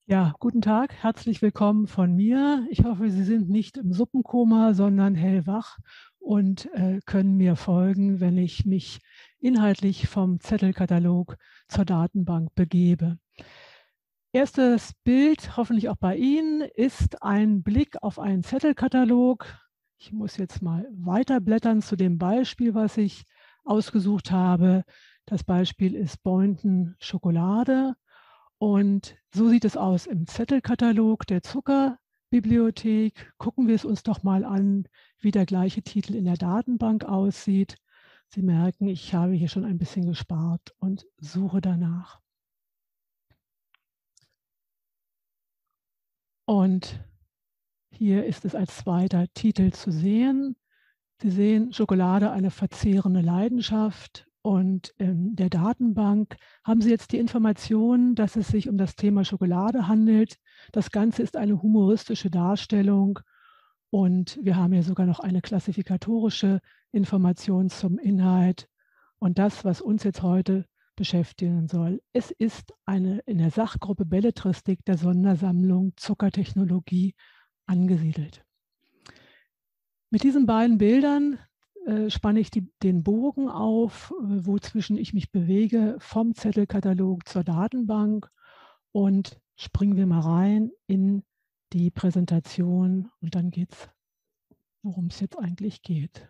Ja, guten Tag, herzlich willkommen von mir. Ich hoffe, Sie sind nicht im Suppenkoma, sondern hellwach und können mir folgen, wenn ich mich inhaltlich vom Zettelkatalog zur Datenbank begebe. Erstes Bild, hoffentlich auch bei Ihnen, ist ein Blick auf einen Zettelkatalog. Ich muss jetzt mal weiterblättern zu dem Beispiel, was ich ausgesucht habe. Das Beispiel ist Boynton Schokolade. Und so sieht es aus im Zettelkatalog der Zuckerbibliothek. Gucken wir es uns doch mal an, wie der gleiche Titel in der Datenbank aussieht. Sie merken, ich habe hier schon ein bisschen gespart und suche danach. Und hier ist es als zweiter Titel zu sehen. Sie sehen, Schokolade, eine verzehrende Leidenschaft. Und in der Datenbank haben Sie jetzt die Information, dass es sich um das Thema Schokolade handelt. Das Ganze ist eine humoristische Darstellung und wir haben hier sogar noch eine klassifikatorische Information zum Inhalt. Und das, was uns jetzt heute beschäftigen soll, es ist eine in der Sachgruppe Belletristik der Sondersammlung Zuckertechnologie angesiedelt. Mit diesen beiden Bildern spanne ich den Bogen auf, wozwischen ich mich bewege, vom Zettelkatalog zur Datenbank, und springen wir mal rein in die Präsentation und dann geht es, worum es jetzt eigentlich geht.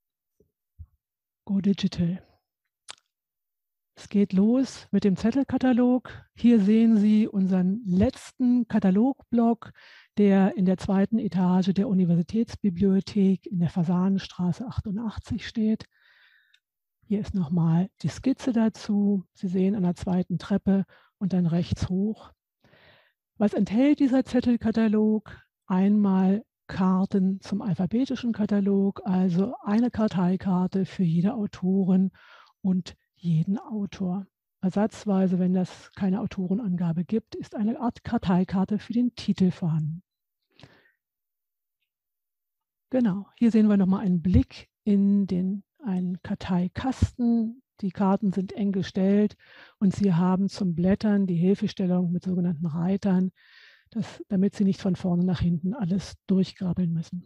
Go Digital. Es geht los mit dem Zettelkatalog. Hier sehen Sie unseren letzten Katalogblock, der in der zweiten Etage der Universitätsbibliothek in der Fasanenstraße 88 steht. Hier ist nochmal die Skizze dazu. Sie sehen an der zweiten Treppe und dann rechts hoch. Was enthält dieser Zettelkatalog? Einmal Karten zum alphabetischen Katalog, also eine Karteikarte für jede Autorin und jeden Autor. Ersatzweise, wenn es keine Autorenangabe gibt, ist eine Art Karteikarte für den Titel vorhanden. Genau, hier sehen wir nochmal einen Blick in einen Karteikasten. Die Karten sind eng gestellt und Sie haben zum Blättern die Hilfestellung mit sogenannten Reitern, damit Sie nicht von vorne nach hinten alles durchgrabbeln müssen.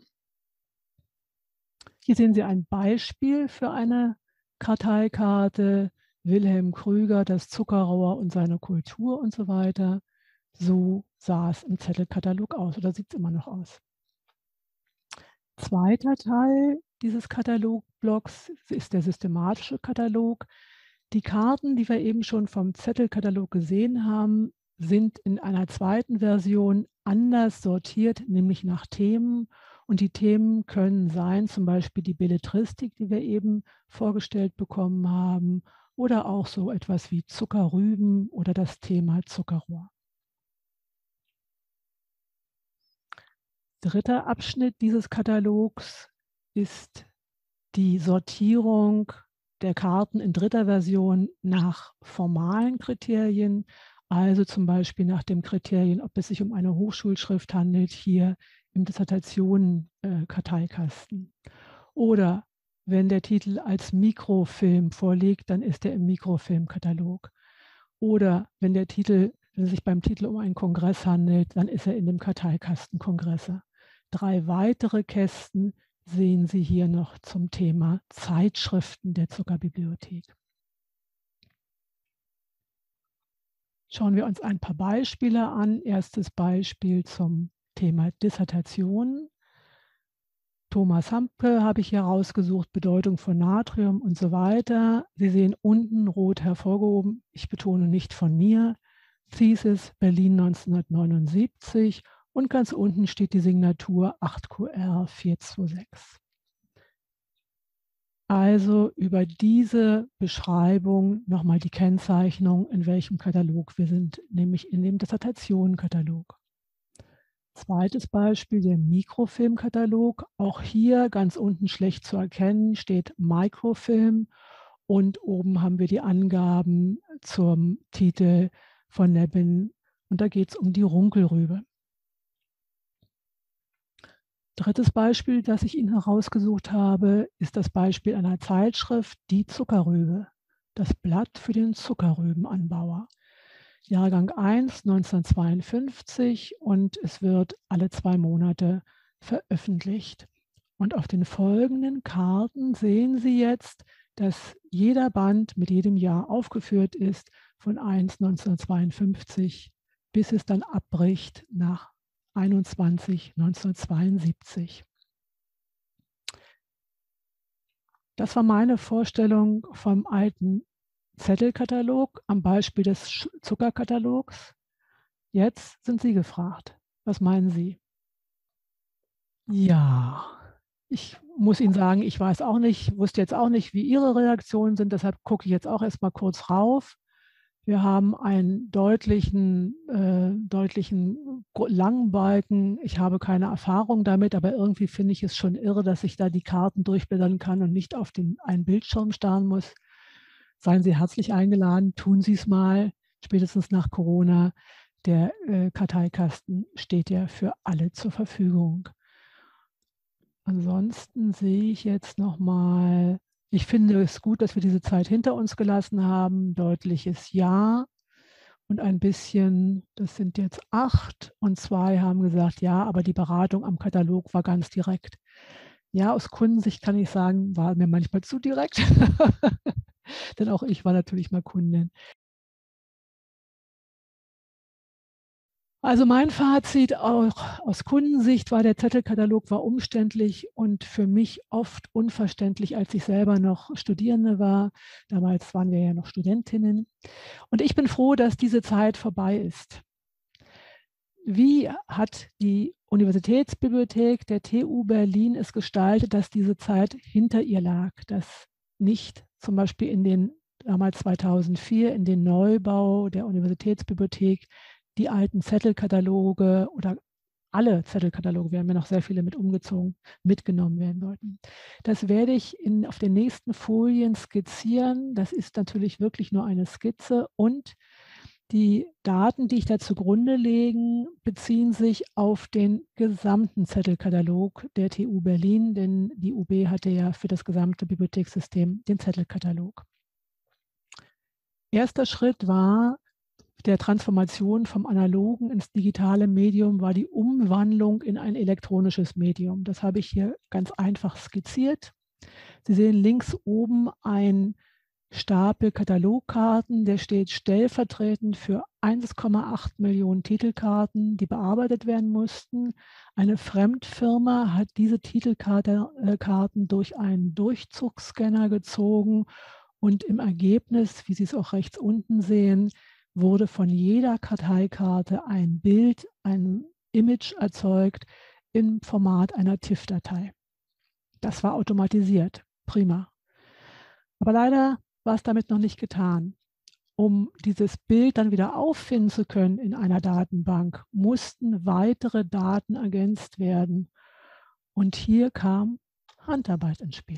Hier sehen Sie ein Beispiel für eine Karteikarte. Wilhelm Krüger, das Zuckerrohr und seine Kultur und so weiter. So sah es im Zettelkatalog aus oder sieht es immer noch aus. Zweiter Teil dieses Katalogblocks ist der systematische Katalog. Die Karten, die wir eben schon vom Zettelkatalog gesehen haben, sind in einer zweiten Version anders sortiert, nämlich nach Themen. Und die Themen können sein, zum Beispiel die Belletristik, die wir eben vorgestellt bekommen haben, oder auch so etwas wie Zuckerrüben oder das Thema Zuckerrohr. Dritter Abschnitt dieses Katalogs ist die Sortierung der Karten in dritter Version nach formalen Kriterien, also zum Beispiel nach dem Kriterien, ob es sich um eine Hochschulschrift handelt, hier im Dissertationen-Karteikasten. Oder wenn der Titel als Mikrofilm vorliegt, dann ist er im Mikrofilmkatalog. Oder wenn es sich beim Titel um einen Kongress handelt, dann ist er in dem Karteikasten Kongresse. 3 weitere Kästen sehen Sie hier noch zum Thema Zeitschriften der Zuckerbibliothek. Schauen wir uns ein paar Beispiele an. Erstes Beispiel zum Thema Dissertation. Thomas Hampke habe ich hier rausgesucht, Bedeutung von Natrium und so weiter. Sie sehen unten rot hervorgehoben, ich betone nicht von mir, Thesis Berlin 1979 und ganz unten steht die Signatur 8QR 426. Also über diese Beschreibung nochmal die Kennzeichnung, in welchem Katalog wir sind, nämlich in dem Dissertationenkatalog. Zweites Beispiel, der Mikrofilmkatalog. Auch hier ganz unten schlecht zu erkennen, steht Microfilm und oben haben wir die Angaben zum Titel von Nebin und da geht es um die Runkelrübe. Drittes Beispiel, das ich Ihnen herausgesucht habe, ist das Beispiel einer Zeitschrift, Die Zuckerrübe, das Blatt für den Zuckerrübenanbauer. Jahrgang 1 1952 und es wird alle 2 Monate veröffentlicht. Und auf den folgenden Karten sehen Sie jetzt, dass jeder Band mit jedem Jahr aufgeführt ist, von 1 1952 bis es dann abbricht nach 21 1972. Das war meine Vorstellung vom alten Zettelkatalog am Beispiel des Zuckerkatalogs. Jetzt sind Sie gefragt. Was meinen Sie? Ja, ich muss Ihnen sagen, ich weiß auch nicht, wusste jetzt auch nicht, wie Ihre Reaktionen sind, deshalb gucke ich jetzt auch erst mal kurz rauf. Wir haben einen deutlichen langen Balken. Ich habe keine Erfahrung damit, aber irgendwie finde ich es schon irre, dass ich da die Karten durchblättern kann und nicht auf einen Bildschirm starren muss. Seien Sie herzlich eingeladen, tun Sie es mal, spätestens nach Corona. Der Karteikasten steht ja für alle zur Verfügung. Ansonsten sehe ich jetzt noch mal, ich finde es gut, dass wir diese Zeit hinter uns gelassen haben. Deutliches Ja und ein bisschen, das sind jetzt 8 und 2 haben gesagt, ja, aber die Beratung am Katalog war ganz direkt. Ja, aus Kundensicht kann ich sagen, war mir manchmal zu direkt, denn auch ich war natürlich mal Kundin. Also mein Fazit auch aus Kundensicht war, der Zettelkatalog war umständlich und für mich oft unverständlich, als ich selber noch Studierende war. Damals waren wir ja noch Studentinnen. Und ich bin froh, dass diese Zeit vorbei ist. Wie hat die Universitätsbibliothek der TU Berlin es gestaltet, dass diese Zeit hinter ihr lag, dass nicht zum Beispiel damals 2004 in den Neubau der Universitätsbibliothek die alten Zettelkataloge oder alle Zettelkataloge, wir haben ja noch sehr viele mit umgezogen, mitgenommen werden sollten. Das werde ich auf den nächsten Folien skizzieren. Das ist natürlich wirklich nur eine Skizze und die Daten, die ich da zugrunde lege, beziehen sich auf den gesamten Zettelkatalog der TU Berlin, denn die UB hatte ja für das gesamte Bibliothekssystem den Zettelkatalog. Erster Schritt war der Transformation vom analogen ins digitale Medium, war die Umwandlung in ein elektronisches Medium. Das habe ich hier ganz einfach skizziert. Sie sehen links oben ein Stapel Katalogkarten, der steht stellvertretend für 1,8 Millionen Titelkarten, die bearbeitet werden mussten. Eine Fremdfirma hat diese Titelkarten durch einen Durchzugsscanner gezogen und im Ergebnis, wie Sie es auch rechts unten sehen, wurde von jeder Karteikarte ein Bild, ein Image erzeugt im Format einer TIFF-Datei. Das war automatisiert, prima. Aber leider war es damit noch nicht getan. Um dieses Bild dann wieder auffinden zu können in einer Datenbank, mussten weitere Daten ergänzt werden. Und hier kam Handarbeit ins Spiel.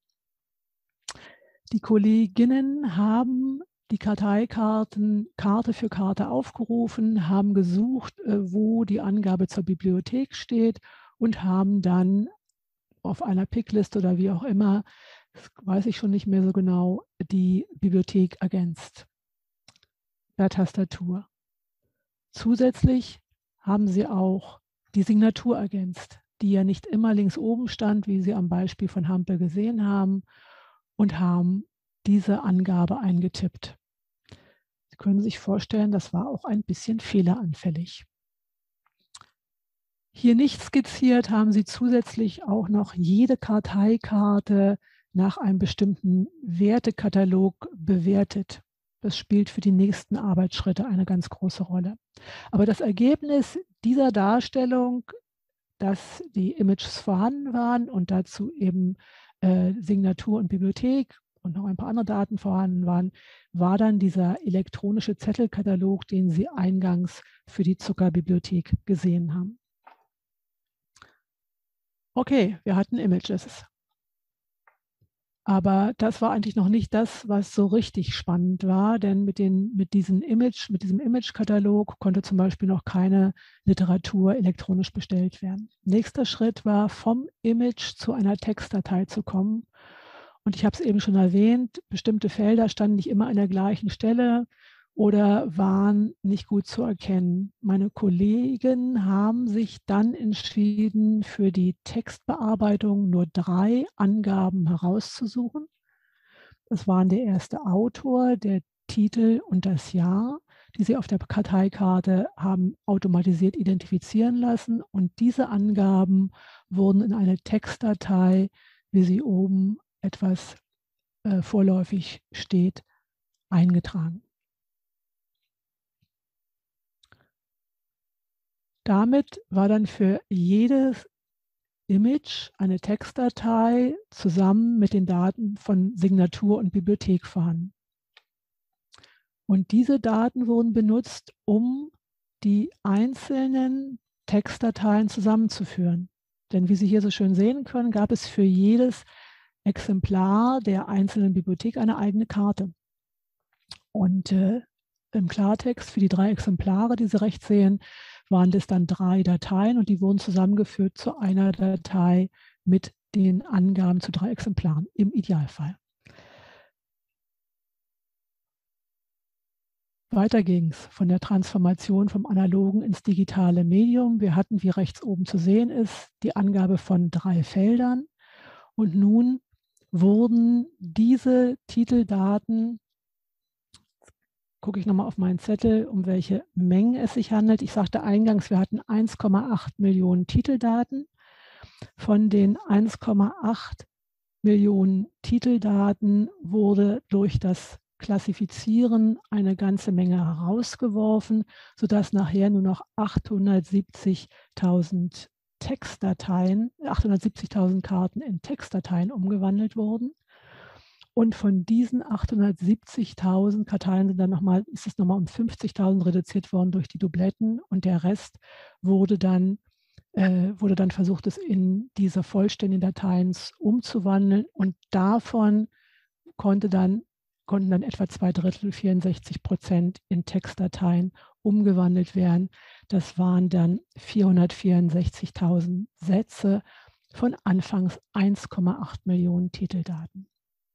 Die Kolleginnen haben die Karteikarten Karte für Karte aufgerufen, haben gesucht, wo die Angabe zur Bibliothek steht und haben dann auf einer Pickliste oder wie auch immer, das weiß ich schon nicht mehr so genau, die Bibliothek ergänzt per Tastatur. Zusätzlich haben sie auch die Signatur ergänzt, die ja nicht immer links oben stand, wie Sie am Beispiel von Hampel gesehen haben, und haben diese Angabe eingetippt. Sie können sich vorstellen, das war auch ein bisschen fehleranfällig. Hier nicht skizziert haben Sie zusätzlich auch noch jede Karteikarte nach einem bestimmten Wertekatalog bewertet. Das spielt für die nächsten Arbeitsschritte eine ganz große Rolle. Aber das Ergebnis dieser Darstellung, dass die Images vorhanden waren und dazu eben Signatur und Bibliothek und noch ein paar andere Daten vorhanden waren, war dann dieser elektronische Zettelkatalog, den Sie eingangs für die Zuckerbibliothek gesehen haben. Okay, wir hatten Images. Aber das war eigentlich noch nicht das, was so richtig spannend war, denn mit diesem Image-Katalog konnte zum Beispiel noch keine Literatur elektronisch bestellt werden. Nächster Schritt war, vom Image zu einer Textdatei zu kommen. Und ich habe es eben schon erwähnt, bestimmte Felder standen nicht immer an der gleichen Stelle oder waren nicht gut zu erkennen. Meine Kollegen haben sich dann entschieden, für die Textbearbeitung nur 3 Angaben herauszusuchen. Das waren der erste Autor, der Titel und das Jahr, die sie auf der Karteikarte haben automatisiert identifizieren lassen. Und diese Angaben wurden in eine Textdatei, wie sie oben etwas vorläufig steht, eingetragen. Damit war dann für jedes Image eine Textdatei zusammen mit den Daten von Signatur und Bibliothek vorhanden. Und diese Daten wurden benutzt, um die einzelnen Textdateien zusammenzuführen. Denn wie Sie hier so schön sehen können, gab es für jedes Exemplar der einzelnen Bibliothek eine eigene Karte. Und im Klartext für die 3 Exemplare, die Sie rechts sehen, waren das dann 3 Dateien und die wurden zusammengeführt zu einer Datei mit den Angaben zu 3 Exemplaren im Idealfall. Weiter ging es von der Transformation vom analogen ins digitale Medium. Wir hatten, wie rechts oben zu sehen ist, die Angabe von 3 Feldern. Und nun wurden diese Titeldaten, gucke ich nochmal auf meinen Zettel, um welche Mengen es sich handelt. Ich sagte eingangs, wir hatten 1,8 Millionen Titeldaten. Von den 1,8 Millionen Titeldaten wurde durch das Klassifizieren eine ganze Menge herausgeworfen, sodass nachher nur noch 870.000 Textdateien, 870.000 Karten in Textdateien umgewandelt wurden. Und von diesen 870.000 Karteien ist es nochmal um 50.000 reduziert worden durch die Dubletten und der Rest wurde dann versucht, es in diese vollständigen Dateien umzuwandeln und davon konnten dann etwa 2/3, 64% in Textdateien umgewandelt werden. Das waren dann 464.000 Sätze von anfangs 1,8 Millionen Titeldaten.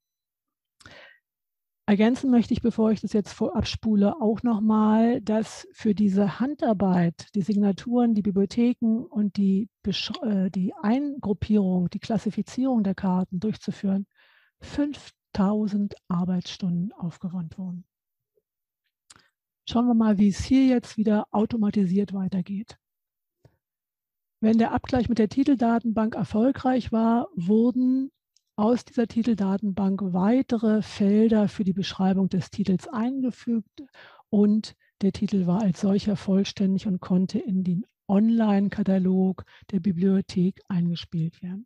Ergänzen möchte ich, bevor ich das jetzt vorab spule, auch nochmal, dass für diese Handarbeit, die Signaturen, die Bibliotheken und die Eingruppierung, die Klassifizierung der Karten durchzuführen, 5.000 Arbeitsstunden aufgewandt wurden. Schauen wir mal, wie es hier jetzt wieder automatisiert weitergeht. Wenn der Abgleich mit der Titeldatenbank erfolgreich war, wurden aus dieser Titeldatenbank weitere Felder für die Beschreibung des Titels eingefügt und der Titel war als solcher vollständig und konnte in den Online-Katalog der Bibliothek eingespielt werden.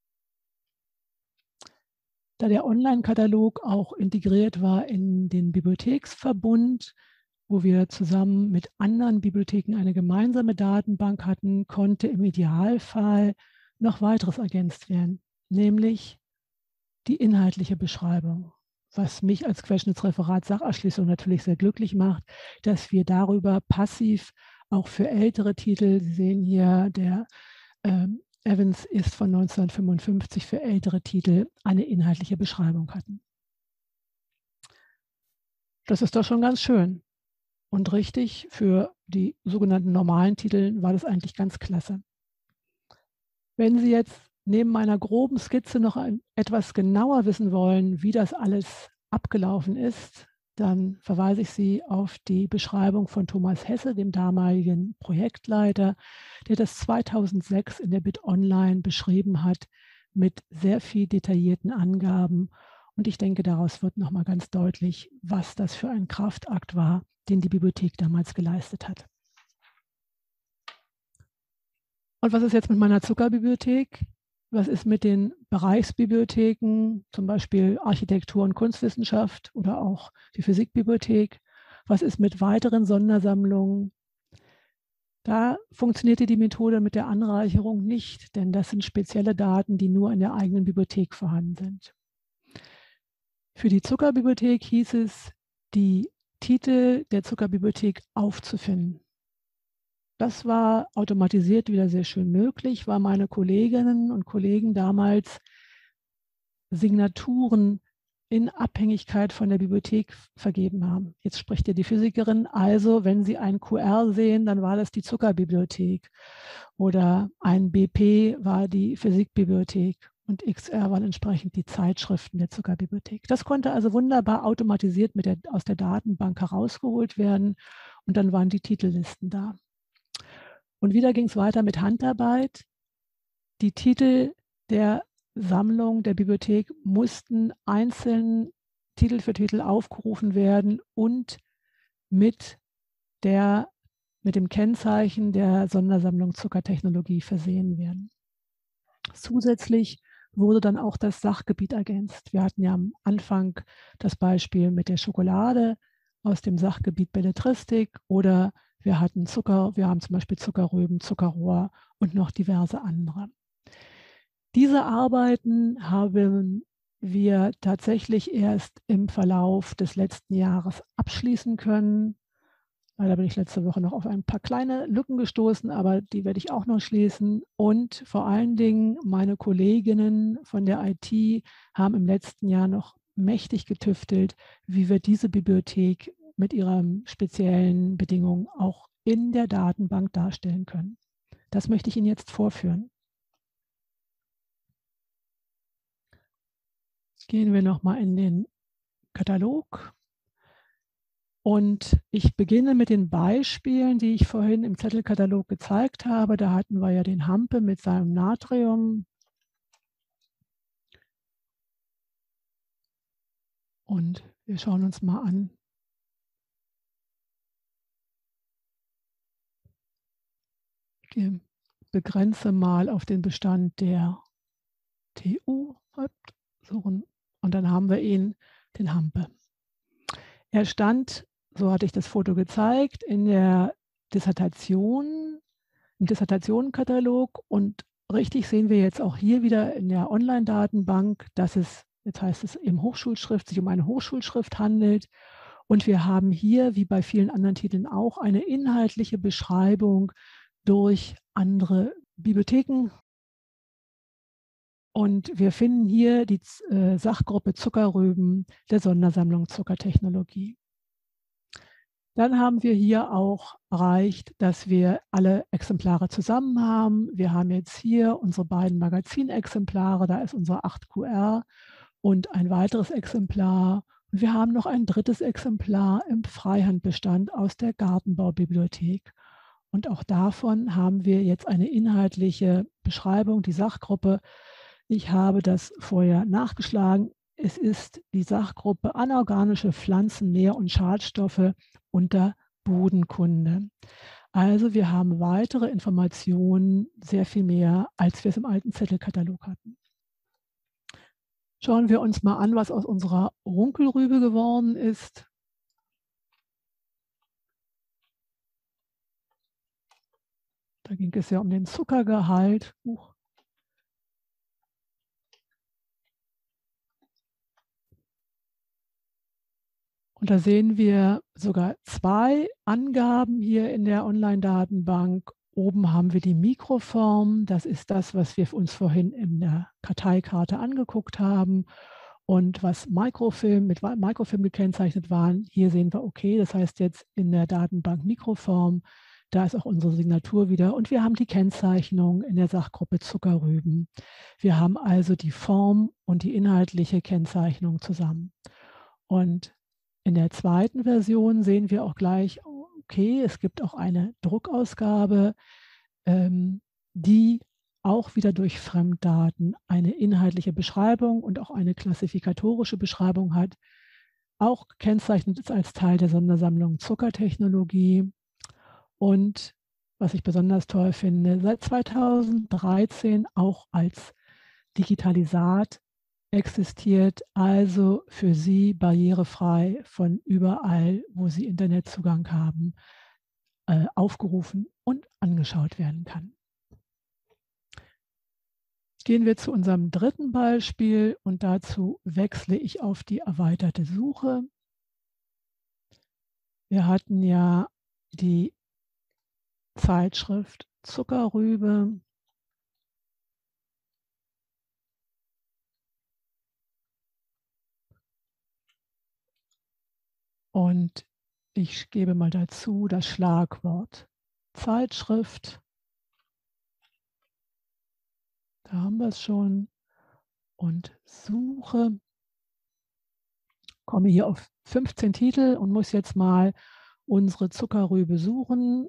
Da der Online-Katalog auch integriert war in den Bibliotheksverbund, wo wir zusammen mit anderen Bibliotheken eine gemeinsame Datenbank hatten, konnte im Idealfall noch weiteres ergänzt werden, nämlich die inhaltliche Beschreibung, was mich als Querschnittsreferat Sacherschließung natürlich sehr glücklich macht, dass wir darüber passiv auch für ältere Titel, Sie sehen hier, der Evans ist von 1955, für ältere Titel eine inhaltliche Beschreibung hatten. Das ist doch schon ganz schön. Und richtig, für die sogenannten normalen Titel war das eigentlich ganz klasse. Wenn Sie jetzt neben meiner groben Skizze noch etwas genauer wissen wollen, wie das alles abgelaufen ist, dann verweise ich Sie auf die Beschreibung von Thomas Hesse, dem damaligen Projektleiter, der das 2006 in der Bit Online beschrieben hat mit sehr viel detaillierten Angaben. Und ich denke, daraus wird nochmal ganz deutlich, was das für ein Kraftakt war, den die Bibliothek damals geleistet hat. Und was ist jetzt mit meiner Zuckerbibliothek? Was ist mit den Bereichsbibliotheken, zum Beispiel Architektur und Kunstwissenschaft oder auch die Physikbibliothek? Was ist mit weiteren Sondersammlungen? Da funktionierte die Methode mit der Anreicherung nicht, denn das sind spezielle Daten, die nur in der eigenen Bibliothek vorhanden sind. Für die Zuckerbibliothek hieß es, die Titel der Zuckerbibliothek aufzufinden. Das war automatisiert wieder sehr schön möglich, weil meine Kolleginnen und Kollegen damals Signaturen in Abhängigkeit von der Bibliothek vergeben haben. Jetzt spricht ja die Physikerin, also wenn Sie ein QR sehen, dann war das die Zuckerbibliothek oder ein BP war die Physikbibliothek und XR waren entsprechend die Zeitschriften der Zuckerbibliothek. Das konnte also wunderbar automatisiert aus der Datenbank herausgeholt werden und dann waren die Titellisten da. Und wieder ging es weiter mit Handarbeit. Die Titel der Sammlung der Bibliothek mussten einzeln Titel für Titel aufgerufen werden und mit dem Kennzeichen der Sondersammlung Zuckertechnologie versehen werden. Zusätzlich wurde dann auch das Sachgebiet ergänzt. Wir hatten ja am Anfang das Beispiel mit der Schokolade aus dem Sachgebiet Belletristik oder wir haben zum Beispiel Zuckerrüben, Zuckerrohr und noch diverse andere. Diese Arbeiten haben wir tatsächlich erst im Verlauf des letzten Jahres abschließen können. Leider bin ich letzte Woche noch auf ein paar kleine Lücken gestoßen, aber die werde ich auch noch schließen. Und vor allen Dingen meine Kolleginnen von der IT haben im letzten Jahr noch mächtig getüftelt, wie wir diese Bibliothek mit ihren speziellen Bedingungen auch in der Datenbank darstellen können. Das möchte ich Ihnen jetzt vorführen. Gehen wir nochmal in den Katalog. Und ich beginne mit den Beispielen, die ich vorhin im Zettelkatalog gezeigt habe. Da hatten wir ja den Hampe mit seinem Natrium. Und wir schauen uns mal an. Ich begrenze mal auf den Bestand der TU. Und dann haben wir den Hampe. Er stand, so hatte ich das Foto gezeigt, in der Dissertation, im Dissertationenkatalog. Und richtig sehen wir jetzt auch hier wieder in der Online-Datenbank, dass es, jetzt heißt es im Hochschulschrift, sich um eine Hochschulschrift handelt. Und wir haben hier, wie bei vielen anderen Titeln auch, eine inhaltliche Beschreibung durch andere Bibliotheken. Und wir finden hier die Sachgruppe Zuckerrüben der Sondersammlung Zuckertechnologie. Dann haben wir hier auch erreicht, dass wir alle Exemplare zusammen haben. Wir haben jetzt hier unsere beiden Magazinexemplare, da ist unser 8QR und ein weiteres Exemplar. Und wir haben noch ein drittes Exemplar im Freihandbestand aus der Gartenbaubibliothek. Und auch davon haben wir jetzt eine inhaltliche Beschreibung, die Sachgruppe. Ich habe das vorher nachgeschlagen. Es ist die Sachgruppe anorganische Pflanzen, Nähr- und Schadstoffe unter Bodenkunde. Also wir haben weitere Informationen, sehr viel mehr, als wir es im alten Zettelkatalog hatten. Schauen wir uns mal an, was aus unserer Runkelrübe geworden ist. Da ging es ja um den Zuckergehalt. Und da sehen wir sogar zwei Angaben hier in der Online-Datenbank. Oben haben wir die Mikroform. Das ist das, was wir uns vorhin in der Karteikarte angeguckt haben. Und was mit Mikrofilm gekennzeichnet waren, hier sehen wir, okay, das heißt jetzt in der Datenbank Mikroform, da ist auch unsere Signatur wieder. Und wir haben die Kennzeichnung in der Sachgruppe Zuckerrüben. Wir haben also die Form und die inhaltliche Kennzeichnung zusammen. Und in der zweiten Version sehen wir auch gleich, okay, es gibt auch eine Druckausgabe, die auch wieder durch Fremddaten eine inhaltliche Beschreibung und auch eine klassifikatorische Beschreibung hat, auch gekennzeichnet ist als Teil der Sondersammlung Zuckertechnologie. Und was ich besonders toll finde, seit 2013 auch als Digitalisat existiert, also für Sie barrierefrei von überall, wo Sie Internetzugang haben, aufgerufen und angeschaut werden kann. Gehen wir zu unserem dritten Beispiel und dazu wechsle ich auf die erweiterte Suche. Wir hatten ja die Zeitschrift Zuckerrübe. Und ich gebe mal dazu das Schlagwort Zeitschrift. Da haben wir es schon. Und suche, komme hier auf 15 Titel und muss jetzt mal unsere Zuckerrübe suchen.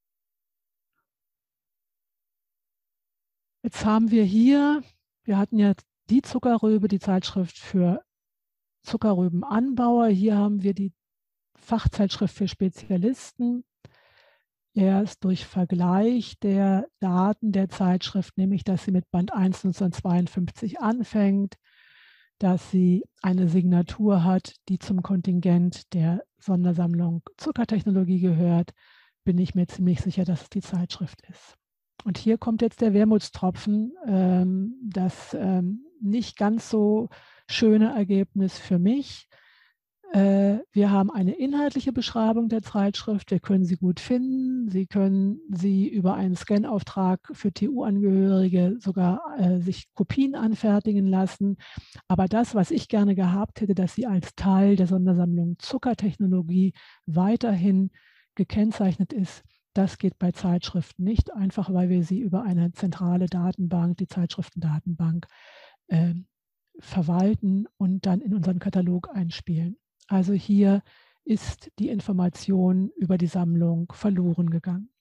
Jetzt haben wir hier, wir hatten ja die Zuckerrübe, die Zeitschrift für Zuckerrübenanbauer. Hier haben wir die Fachzeitschrift für Spezialisten. Erst durch Vergleich der Daten der Zeitschrift, nämlich dass sie mit Band 1 1952 anfängt, dass sie eine Signatur hat, die zum Kontingent der Sondersammlung Zuckertechnologie gehört, bin ich mir ziemlich sicher, dass es die Zeitschrift ist. Und hier kommt jetzt der Wermutstropfen, das nicht ganz so schöne Ergebnis für mich. Wir haben eine inhaltliche Beschreibung der Zeitschrift. Wir können sie gut finden. Sie können sie über einen Scanauftrag für TU-Angehörige sogar sich Kopien anfertigen lassen. Aber das, was ich gerne gehabt hätte, dass sie als Teil der Sondersammlung Zuckertechnologie weiterhin gekennzeichnet ist, das geht bei Zeitschriften nicht, einfach weil wir sie über eine zentrale Datenbank, die Zeitschriftendatenbank, verwalten und dann in unseren Katalog einspielen. Also hier ist die Information über die Sammlung verloren gegangen.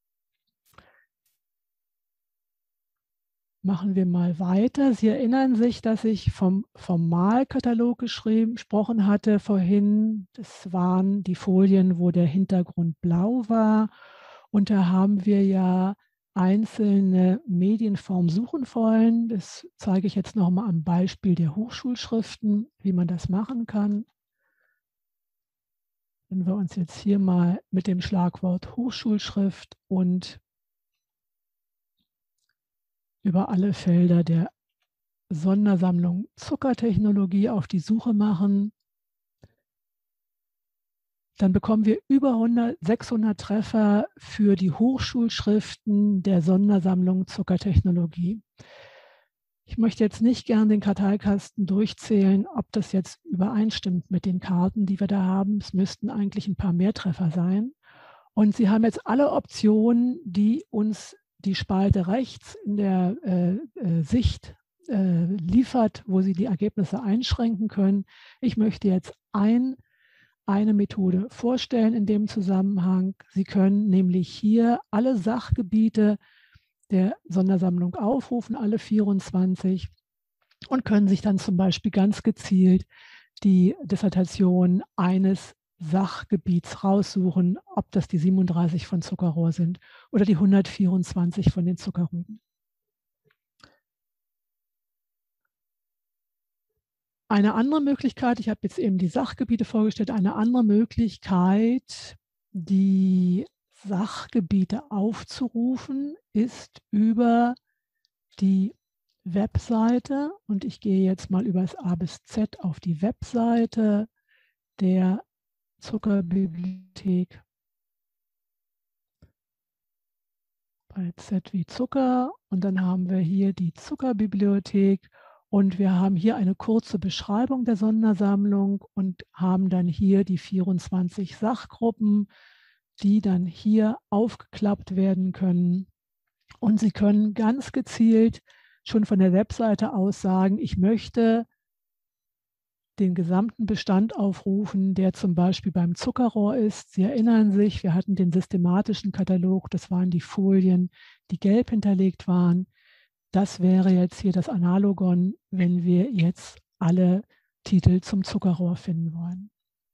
Machen wir mal weiter. Sie erinnern sich, dass ich vom Formalkatalog gesprochen hatte vorhin. Das waren die Folien, wo der Hintergrund blau war. Und da haben wir ja einzelne Medienformen suchen wollen. Das zeige ich jetzt nochmal am Beispiel der Hochschulschriften, wie man das machen kann. Wenn wir uns jetzt hier mal mit dem Schlagwort Hochschulschrift und über alle Felder der Sondersammlung Zuckertechnologie auf die Suche machen, dann bekommen wir über 600 Treffer für die Hochschulschriften der Sondersammlung Zuckertechnologie. Ich möchte jetzt nicht gern den Karteikasten durchzählen, ob das jetzt übereinstimmt mit den Karten, die wir da haben. Es müssten eigentlich ein paar mehr Treffer sein. Und Sie haben jetzt alle Optionen, die uns die Spalte rechts in der Sicht liefert, wo Sie die Ergebnisse einschränken können. Ich möchte jetzt eine Methode vorstellen in dem Zusammenhang. Sie können nämlich hier alle Sachgebiete der Sondersammlung aufrufen, alle 24, und können sich dann zum Beispiel ganz gezielt die Dissertation eines Sachgebiets raussuchen, ob das die 37 von Zuckerrohr sind oder die 124 von den Zuckerrüben. Eine andere Möglichkeit, ich habe jetzt eben die Sachgebiete vorgestellt, eine andere Möglichkeit, die Sachgebiete aufzurufen, ist über die Webseite, und ich gehe jetzt mal über das A bis Z auf die Webseite der Zuckerbibliothek. Bei Z wie Zucker, und dann haben wir hier die Zuckerbibliothek und wir haben hier eine kurze Beschreibung der Sondersammlung und haben dann hier die 24 Sachgruppen, die dann hier aufgeklappt werden können. Und Sie können ganz gezielt schon von der Webseite aus sagen, ich möchte den gesamten Bestand aufrufen, der zum Beispiel beim Zuckerrohr ist. Sie erinnern sich, wir hatten den systematischen Katalog, das waren die Folien, die gelb hinterlegt waren. Das wäre jetzt hier das Analogon, wenn wir jetzt alle Titel zum Zuckerrohr finden wollen.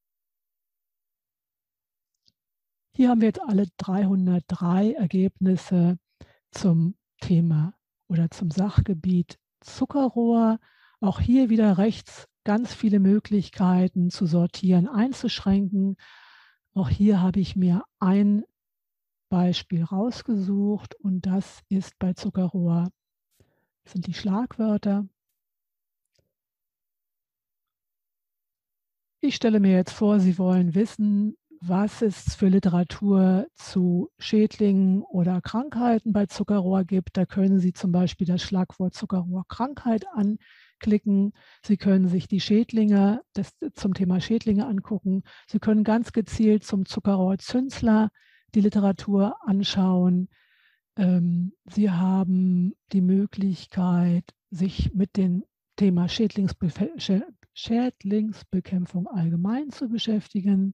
Hier haben wir jetzt alle 303 Ergebnisse zum Thema oder zum Sachgebiet Zuckerrohr. Auch hier wieder rechts ganz viele Möglichkeiten zu sortieren, einzuschränken. Auch hier habe ich mir ein Beispiel rausgesucht und das ist bei Zuckerrohr, das sind die Schlagwörter. Ich stelle mir jetzt vor, Sie wollen wissen, was es für Literatur zu Schädlingen oder Krankheiten bei Zuckerrohr gibt. Da können Sie zum Beispiel das Schlagwort Zuckerrohrkrankheit anklicken. Sie können sich die Schädlinge zum Thema Schädlinge angucken. Sie können ganz gezielt zum Zuckerrohrzünsler die Literatur anschauen. Sie haben die Möglichkeit, sich mit dem Thema Schädlingsbekämpfung allgemein zu beschäftigen.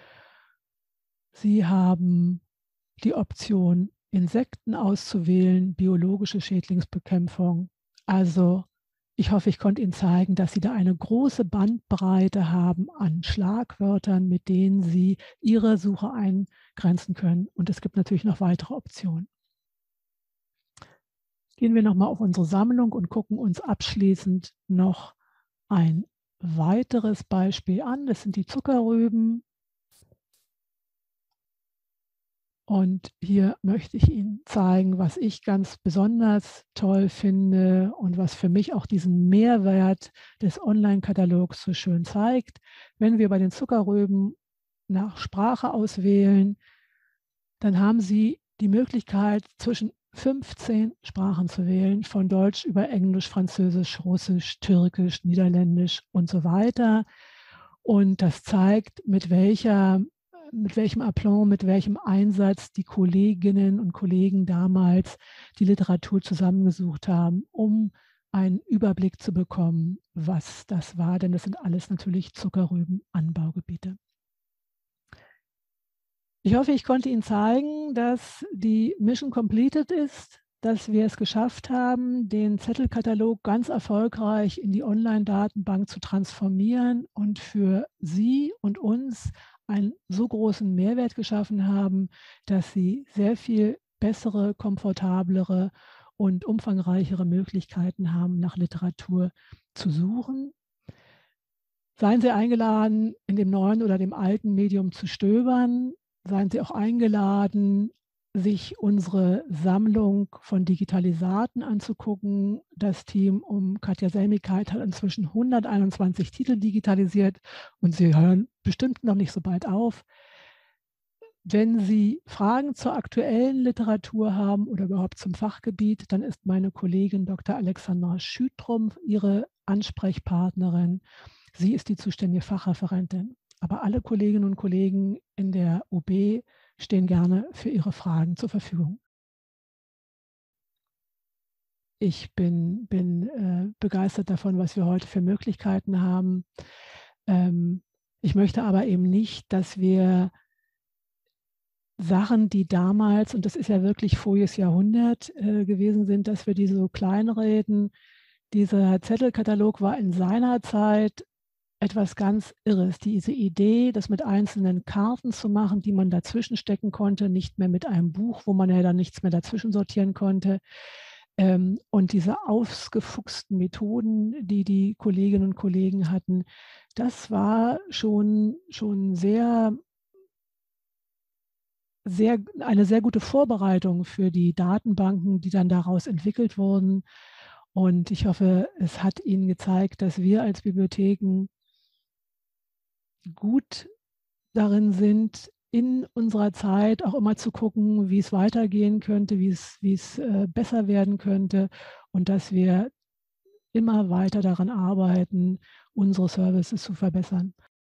Sie haben die Option, Insekten auszuwählen, biologische Schädlingsbekämpfung. Also ich hoffe, ich konnte Ihnen zeigen, dass Sie da eine große Bandbreite haben an Schlagwörtern, mit denen Sie Ihre Suche eingrenzen können. Und es gibt natürlich noch weitere Optionen. Gehen wir nochmal auf unsere Sammlung und gucken uns abschließend noch ein weiteres Beispiel an. Das sind die Zuckerrüben. Und hier möchte ich Ihnen zeigen, was ich ganz besonders toll finde und was für mich auch diesen Mehrwert des Online-Katalogs so schön zeigt. Wenn wir bei den Zuckerrüben nach Sprache auswählen, dann haben Sie die Möglichkeit, zwischen 15 Sprachen zu wählen, von Deutsch über Englisch, Französisch, Russisch, Türkisch, Niederländisch und so weiter. Und das zeigt, mit welchem Aplomb, mit welchem Einsatz die Kolleginnen und Kollegen damals die Literatur zusammengesucht haben, um einen Überblick zu bekommen, was das war, denn das sind alles natürlich Zuckerrübenanbaugebiete. Ich hoffe, ich konnte Ihnen zeigen, dass die Mission completed ist, dass wir es geschafft haben, den Zettelkatalog ganz erfolgreich in die Online-Datenbank zu transformieren und für Sie und uns einen so großen Mehrwert geschaffen haben, dass Sie sehr viel bessere, komfortablere und umfangreichere Möglichkeiten haben, nach Literatur zu suchen. Seien Sie eingeladen, in dem neuen oder dem alten Medium zu stöbern. Seien Sie auch eingeladen, sich unsere Sammlung von Digitalisaten anzugucken. Das Team um Katja Selmigkeit hat inzwischen 121 Titel digitalisiert und Sie hören bestimmt noch nicht so bald auf. Wenn Sie Fragen zur aktuellen Literatur haben oder überhaupt zum Fachgebiet, dann ist meine Kollegin Dr. Alexandra Schütrumpf Ihre Ansprechpartnerin. Sie ist die zuständige Fachreferentin. Aber alle Kolleginnen und Kollegen in der UB stehen gerne für Ihre Fragen zur Verfügung. Ich bin begeistert davon, was wir heute für Möglichkeiten haben. Ich möchte aber eben nicht, dass wir Sachen, die damals, und das ist ja wirklich voriges Jahrhundert gewesen sind, dass wir diese so kleinreden. Dieser Zettelkatalog war in seiner Zeit etwas ganz Irres. Diese Idee, das mit einzelnen Karten zu machen, die man dazwischen stecken konnte, nicht mehr mit einem Buch, wo man ja dann nichts mehr dazwischen sortieren konnte. Und diese ausgefuchsten Methoden, die die Kolleginnen und Kollegen hatten, das war schon eine sehr gute Vorbereitung für die Datenbanken, die dann daraus entwickelt wurden. Und ich hoffe, es hat Ihnen gezeigt, dass wir als Bibliotheken gut darin sind, in unserer Zeit auch immer zu gucken, wie es weitergehen könnte, wie es besser werden könnte und dass wir immer weiter daran arbeiten, unsere Services zu verbessern.